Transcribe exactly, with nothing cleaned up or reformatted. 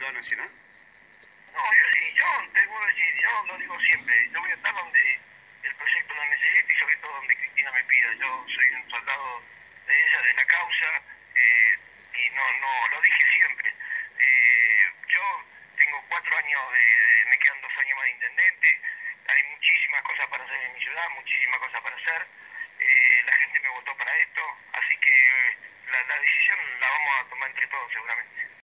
diputado nacional? No, yo sí, yo te puedo decir, yo lo digo siempre, yo voy a estar donde el proyecto lo necesite y sobre todo donde Cristina me pida. Yo soy un soldado de ella, de la causa, eh, y no, no, lo dije siempre. Eh, yo tengo cuatro años, de, de, me quedan dos años más de intendente, hay muchísimas cosas para hacer en mi ciudad, muchísimas cosas para hacer. Eh, la gente me votó para esto, así que la, la decisión la vamos a tomar entre todos seguramente.